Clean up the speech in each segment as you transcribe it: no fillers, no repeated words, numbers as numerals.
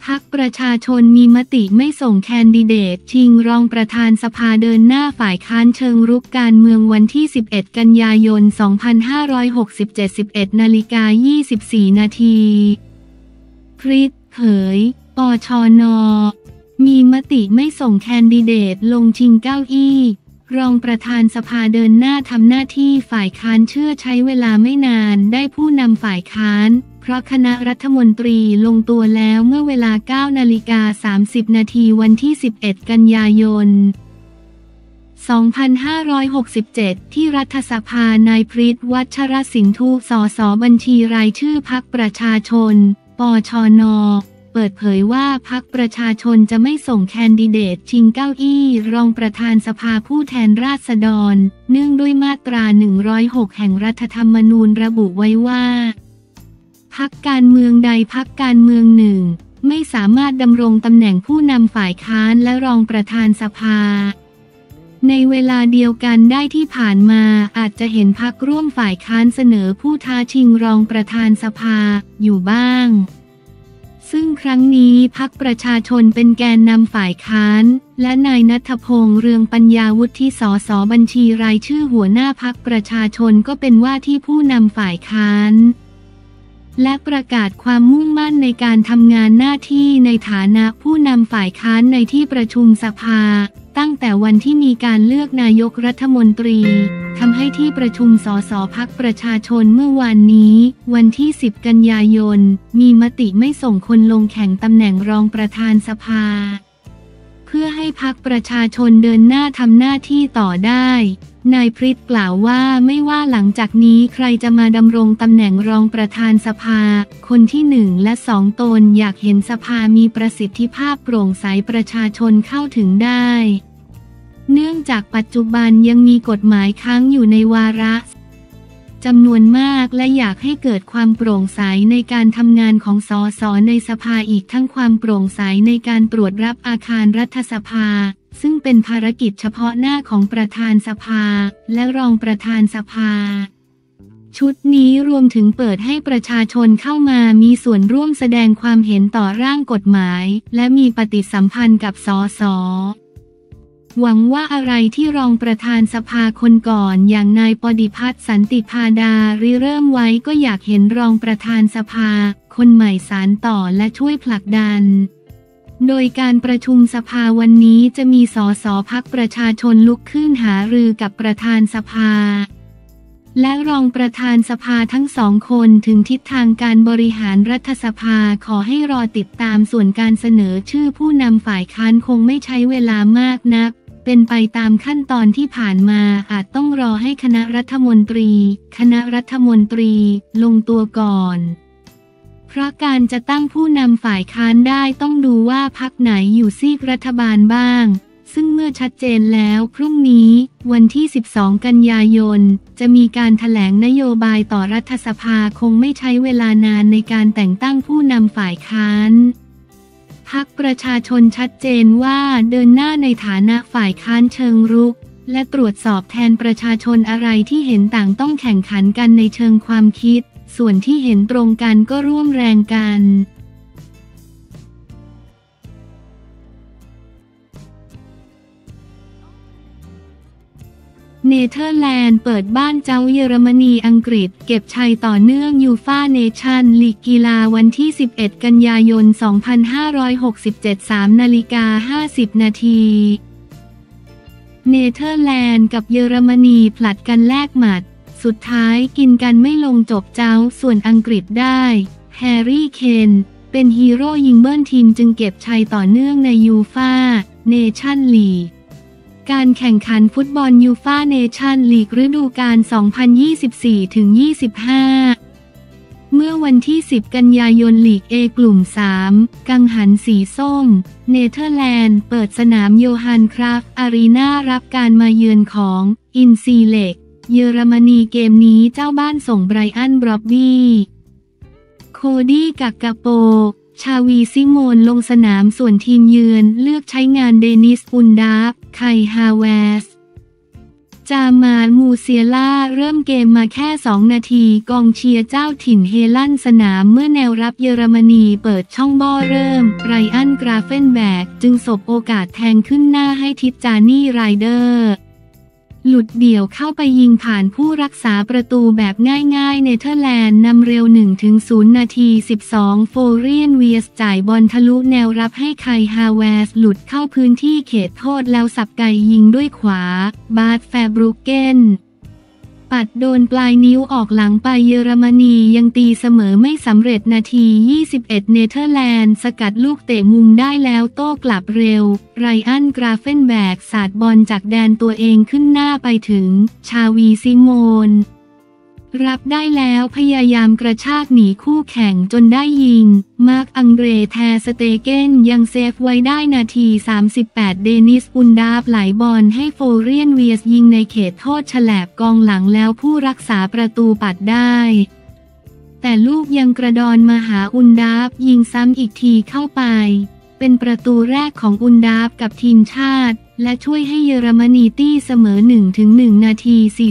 พรรคประชาชนมีมติไม่ส่งแคนดิเดตชิงรองประธานสภาเดินหน้าฝ่ายค้านเชิงรุกการเมืองวันที่ 11 กันยายน 2567 11:24 นาทีพริษเผย ปชน.มีมติไม่ส่งแคนดิเดตลงชิงเก้าอี้รองประธานสภาเดินหน้าทำหน้าที่ฝ่ายค้านเชื่อใช้เวลาไม่นานได้ผู้นำฝ่ายค้านเพราะคณะรัฐมนตรีลงตัวแล้วเมื่อเวลา 9:30 นาทีวันที่ 11 กันยายน 2567 ที่รัฐสภานายพริษ วัชรสินธุ สส.บัญชีรายชื่อพรรคประชาชน ปชน.เปิดเผยว่าพรรคประชาชนจะไม่ส่งแคนดิเดตชิงเก้าอี้รองประธานสภาผู้แทนราษฎรเนื่องด้วยมาตรา 106 แห่งรัฐธรรมนูญระบุไว้ว่าพรรคการเมืองใดพรรคการเมืองหนึ่งไม่สามารถดำรงตำแหน่งผู้นำฝ่ายค้านและรองประธานสภาในเวลาเดียวกันได้ที่ผ่านมาอาจจะเห็นพรรคร่วมฝ่ายค้านเสนอผู้ท้าชิงรองประธานสภาอยู่บ้างซึ่งครั้งนี้พรรคประชาชนเป็นแกนนำฝ่ายค้านและนายณัฐพงษ์ เรืองปัญญาวุฒิสสบัญชีรายชื่อหัวหน้าพรรคประชาชนก็เป็นว่าที่ผู้นำฝ่ายค้านและประกาศความมุ่งมั่นในการทำงานหน้าที่ในฐานะผู้นำฝ่ายค้านในที่ประชุมสภาตั้งแต่วันที่มีการเลือกนายกรัฐมนตรีทำให้ที่ประชุมสสพรรคประชาชนเมื่อวานนี้วันที่ 10 กันยายนมีมติไม่ส่งคนลงแข่งตำแหน่งรองประธานสภาเพื่อให้พรรคประชาชนเดินหน้าทำหน้าที่ต่อได้นายพริษกล่าวว่าไม่ว่าหลังจากนี้ใครจะมาดำรงตำแหน่งรองประธานสภาคนที่1และ2ตนอยากเห็นสภามีประสิทธิภาพโปร่งใสประชาชนเข้าถึงได้เนื่องจากปัจจุบันยังมีกฎหมายค้างอยู่ในวาระจำนวนมากและอยากให้เกิดความโปร่งใสในการทำงานของสสในสภาอีกทั้งความโปร่งใสในการตรวจรับอาคารรัฐสภาซึ่งเป็นภารกิจเฉพาะหน้าของประธานสภาและรองประธานสภาชุดนี้รวมถึงเปิดให้ประชาชนเข้ามามีส่วนร่วมแสดงความเห็นต่อร่างกฎหมายและมีปฏิสัมพันธ์กับสสหวังว่าอะไรที่รองประธานสภาคนก่อนอย่างนายปฏิพัฒน์สันติพาดาริเริ่มไว้ก็อยากเห็นรองประธานสภาคนใหม่สานต่อและช่วยผลักดันโดยการประชุมสภาวันนี้จะมีสสพรรคประชาชนลุกขึ้นหารือกับประธานสภาและรองประธานสภาทั้งสองคนถึงทิศทางการบริหารรัฐสภาขอให้รอติดตามส่วนการเสนอชื่อผู้นำฝ่ายค้านคงไม่ใช้เวลามากนักเป็นไปตามขั้นตอนที่ผ่านมาอาจต้องรอให้คณะรัฐมนตรีลงตัวก่อนเพราะการจะตั้งผู้นำฝ่ายค้านได้ต้องดูว่าพรรคไหนอยู่ซีกรัฐบาลบ้างซึ่งเมื่อชัดเจนแล้วพรุ่งนี้วันที่ 12 กันยายนจะมีการแถลงนโยบายต่อรัฐสภาคงไม่ใช้เวลานานในการแต่งตั้งผู้นำฝ่ายค้านพรรคประชาชนชัดเจนว่าเดินหน้าในฐานะฝ่ายค้านเชิงรุกและตรวจสอบแทนประชาชนอะไรที่เห็นต่างต้องแข่งขันกันในเชิงความคิดส่วนที่เห็นตรงกันก็ร่วมแรงกันเนเธอร์แลนด์เปิดบ้านเจ้าเยอรมนีอังกฤษเก็บชัยต่อเนื่องยูฟ่าเนชั่นลีกกีฬาวันที่ 11 กันยายน 2567 3:50 นาทีเนเธอร์แลนด์กับเยอรมนีผลัดกันแลกหมัดสุดท้ายกินกันไม่ลงจบเจ้าส่วนอังกฤษได้แฮร์รี่เคนเป็นฮีโร่ยิงเบิ้ลทีมจึงเก็บชัยต่อเนื่องในยูฟ่าเนชั่นลีกการแข่งขันฟุตบอลยูฟ่าเนชั่นลีกฤดูกาล 2024-25 เมื่อวันที่ 10 กันยายนลีก A กลุ่ม 3 กังหันสีส้มเนเธอร์แลนด์เปิดสนามโยฮันคราฟอารีนารับการมาเยือนของอินซีเล็กเยอรมนีเกมนี้เจ้าบ้านส่งไบรอันบรอบบี้โคดี้กักกาโปชาวีซิโมนลงสนามส่วนทีมเยือนเลือกใช้งานเดนิสอุนดาฟไคฮาเวสจามาล มูเซียล่าเริ่มเกมมาแค่ 2 นาทีกองเชียร์เจ้าถิ่นเฮลั่นสนามเมื่อแนวรับเยอรมนีเปิดช่องบ่อเริ่มไรอัน กราเฟนแบกจึงสบโอกาสแทงขึ้นหน้าให้ทิปจานี่ไรเดอร์หลุดเดี่ยวเข้าไปยิงผ่านผู้รักษาประตูแบบง่ายๆเนเธอร์แลนด์นำเร็ว 1-0 นาที 12 โฟเรียนเวียสจ่ายบอลทะลุแนวรับให้ไคฮาแวสหลุดเข้าพื้นที่เขตโทษแล้วสับไกยิงด้วยขวาบาร์ตแฟบรุกเกนปัดโดนปลายนิ้วออกหลังไปเยอรมนียังตีเสมอไม่สำเร็จนาที 21 เนเธอร์แลนด์สกัดลูกเตะมุมได้แล้วโต้กลับเร็วไรอัน กราเฟนแบกสาดบอลจากแดนตัวเองขึ้นหน้าไปถึงชาวีซิโมนรับได้แล้วพยายามกระชากหนีคู่แข่งจนได้ยิงมาร์กอังเดรแทสเตเกนยังเซฟไว้ได้นาที 38 เดนิส อุนดาฟไหลบอลให้โฟเรียนเวียสยิงในเขตโทษฉลบกองหลังแล้วผู้รักษาประตูปัดได้แต่ลูกยังกระดอนมาหาอุนดาฟยิงซ้ำอีกทีเข้าไปเป็นประตูแรกของอุนดาฟกับทีมชาติและช่วยให้เยอรมนีตีเสมอ 1-1 นาที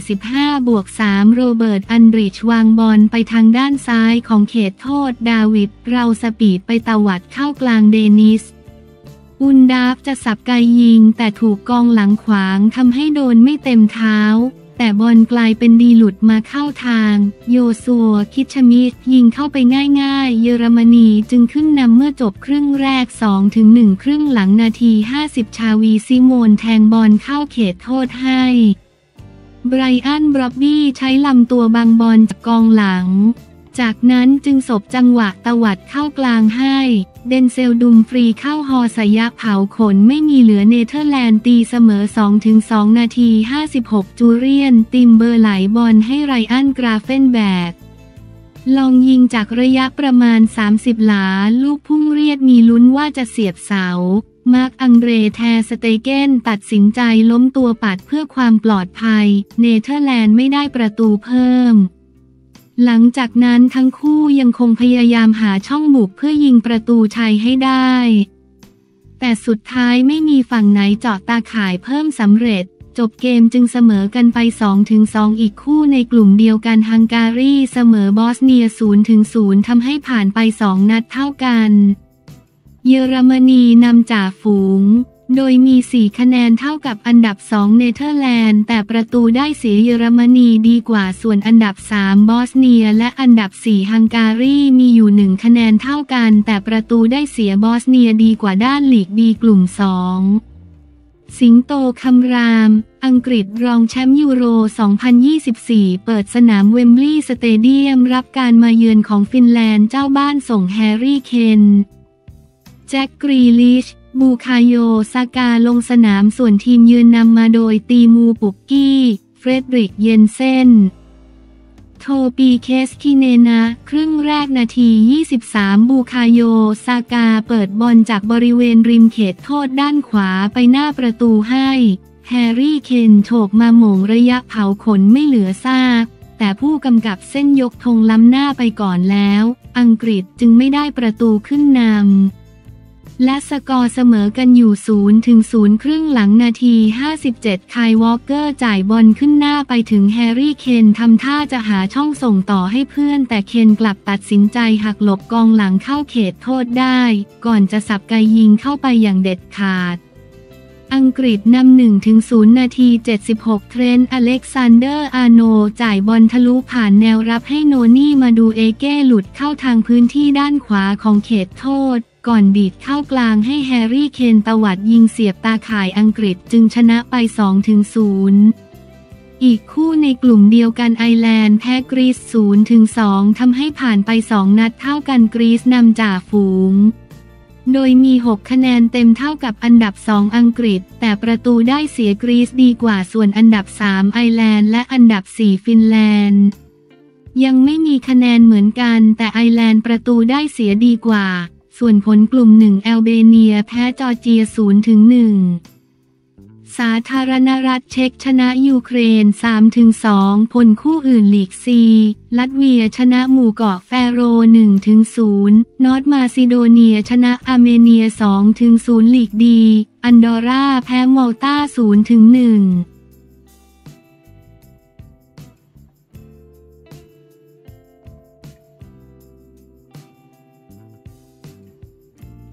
45+3 โรเบิร์ต อันดริชวางบอลไปทางด้านซ้ายของเขตโทษดาวิดเราสปีดไปตวัดเข้ากลางเดนิสอุนดาฟจะสับไกยิงแต่ถูกกองหลังขวางทำให้โดนไม่เต็มเท้าแต่บอลกลายเป็นดีหลุดมาเข้าทางโยซัว คิชชมิดยิงเข้าไปง่ายๆเยอรมนีจึงขึ้นนำเมื่อจบครึ่งแรก 2-1 ครึ่งหลังนาที 50 ชาวีซิโมนแทงบอลเข้าเขตโทษให้ไบรอัน บร็อบบี้ใช้ลำตัวบังบอลจากกองหลังจากนั้นจึงสบจังหวะตวัดเข้ากลางให้เดนเซลดุมฟรีเข้าฮอสยะเผาขนไม่มีเหลือเนเธอร์แลนด์ตีเสมอ 2-2 นาที 56 จูเรียน ติมเบอร์ไหลบอลให้ไรอัน กราเฟนแบกลองยิงจากระยะประมาณ 30 หลาลูกพุ่งเรียดมีลุ้นว่าจะเสียบเสามาร์กอังเดรแทสเตเกนตัดสินใจล้มตัวปัดเพื่อความปลอดภัยเนเธอร์แลนด์ไม่ได้ประตูเพิ่มหลังจากนั้นทั้งคู่ยังคงพยายามหาช่องบุกเพื่อยิงประตูชัยให้ได้แต่สุดท้ายไม่มีฝั่งไหนเจาะตาข่ายเพิ่มสำเร็จจบเกมจึงเสมอกันไป 2-2 อีกคู่ในกลุ่มเดียวกันฮังการีเสมอบอสเนีย 0-0 ทำให้ผ่านไป 2 นัดเท่ากันเยอรมนีนำจ่าฝูงโดยมี 4 คะแนนเท่ากับอันดับ 2 เนเธอร์แลนด์แต่ประตูได้เสียเยอรมนีดีกว่าส่วนอันดับ 3 บอสเนียและอันดับ 4 ฮังการีมีอยู่ 1 คะแนนเท่ากันแต่ประตูได้เสียบอสเนียดีกว่าด้านลีก B กลุ่ม 2 สิงโตคำรามอังกฤษรองแชมป์ยูโร 2024 เปิดสนามเวมบลีย์สเตเดียมรับการมาเยือนของฟินแลนด์เจ้าบ้านส่งแฮร์รี่เคนแจ็ค กรีลิชบูคาโย ซากาลงสนามส่วนทีมยืนนำมาโดยตีมู ปุกกี้ เฟรดริก เยนเซนโทปี เคสคิเนนะครึ่งแรกนาที 23 บูคาโย ซากาเปิดบอลจากบริเวณริมเขตโทษด้านขวาไปหน้าประตูให้แฮร์รี่ เคนโฉบมาโหม่งระยะเผาขนไม่เหลือซากแต่ผู้กำกับเส้นยกธงล้ำหน้าไปก่อนแล้วอังกฤษจึงไม่ได้ประตูขึ้นนำและสกอร์เสมอกันอยู่ 0-0 ครึ่งหลังนาที 57 ไคล วอลเกอร์จ่ายบอลขึ้นหน้าไปถึงแฮร์รี่ เคนทำท่าจะหาช่องส่งต่อให้เพื่อนแต่เคนกลับตัดสินใจหักหลบกองหลังเข้าเขตโทษได้ก่อนจะสับไกยิงเข้าไปอย่างเด็ดขาดอังกฤษนำ 1-0 นาที 76 เทรนต์ อเล็กซานเดอร์ อาร์โนจ่ายบอลทะลุผ่านแนวรับให้โนนี่มาดูเอเก้หลุดเข้าทางพื้นที่ด้านขวาของเขตโทษก่อนดีดเข้ากลางให้แฮร์รี่ เคนตวัดยิงเสียบตาข่ายอังกฤษจึงชนะไป 2-0 อีกคู่ในกลุ่มเดียวกันไอร์แลนด์แพ้กรีซ 0-2 ทำให้ผ่านไป 2 นัดเท่ากันกรีซนำจ่าฝูงโดยมี 6 คะแนนเต็มเท่ากับอันดับ 2 อังกฤษแต่ประตูได้เสียกรีซดีกว่าส่วนอันดับ 3 ไอร์แลนด์และอันดับ 4 ฟินแลนด์ยังไม่มีคะแนนเหมือนกันแต่ไอร์แลนด์ประตูได้เสียดีกว่าส่วนผลกลุ่ม 1 แอลเบเนียแพ้จอร์เจีย 0-1 สาธารณรัฐเช็กชนะยูเครน 3-2 ผลคู่อื่นลีก C ลัตเวียชนะหมู่เกาะแฟโร 1-0 นอร์ทมาซิโดเนียชนะอาร์เมเนีย 2-0 ลีก D อันดอร่าแพ้มอลตา 0-1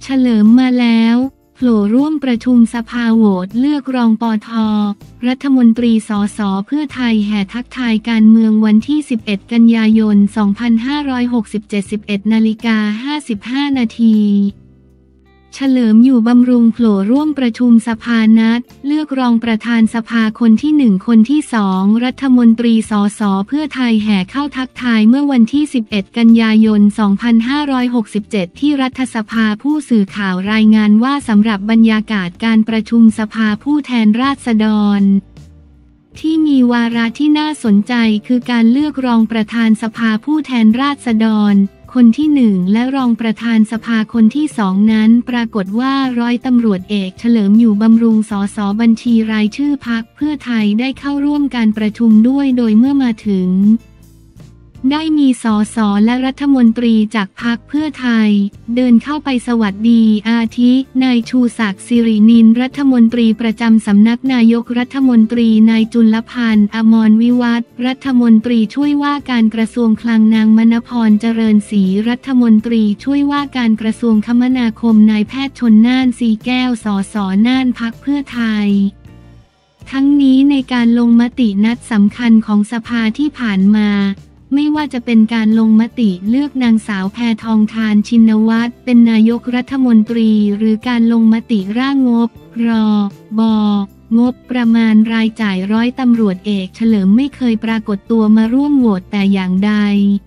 เฉลิมมาแล้วโผล่ร่วมประชุมสภาโหวตเลือกรองปทรัฐมนตรีสสเพื่อไทยแห่ทักทายการเมืองวันที่ 11 กันยายน 2567 11:55 นาทีเฉลิมอยู่บำรุงโผล่ร่วมประชุมสภานัดเลือกรองประธานสภาคนที่1คนที่2รัฐมนตรีสสเพื่อไทยแห่เข้าทักทายเมื่อวันที่ 11 กันยายน 2567 ที่รัฐสภาผู้สื่อข่าวรายงานว่าสำหรับบรรยากาศการประชุมสภาผู้แทนราษฎรที่มีวาระที่น่าสนใจคือการเลือกรองประธานสภาผู้แทนราษฎรคนที่1และรองประธานสภาคนที่2นั้นปรากฏว่าร้อยตำรวจเอกเฉลิมอยู่บำรุงสสบัญชีรายชื่อพรรคเพื่อไทยได้เข้าร่วมการประชุมด้วยโดยเมื่อมาถึงได้มีสสและรัฐมนตรีจากพรรคเพื่อไทยเดินเข้าไปสวัสดีอาทินายชูศักดิ์สิรินินรัฐมนตรีประจำสำนักนายกรัฐมนตรีนายจุลพันธ์อมรวิวัฒน์รัฐมนตรีช่วยว่าการกระทรวงคลังนางมณพรเจริญศรีรัฐมนตรีช่วยว่าการกระทรวงคมนาคมนายแพทย์ชลน่านสีแก้วสสน่านพรรคเพื่อไทยทั้งนี้ในการลงมตินัดสำคัญของสภาที่ผ่านมาไม่ว่าจะเป็นการลงมติเลือกนางสาวแพทองธารชินวัตรเป็นนายกรัฐมนตรีหรือการลงมติร่างงบงบประมาณรายจ่ายร้อยตำรวจเอกเฉลิมไม่เคยปรากฏตัวมาร่วมโหวตแต่อย่างใด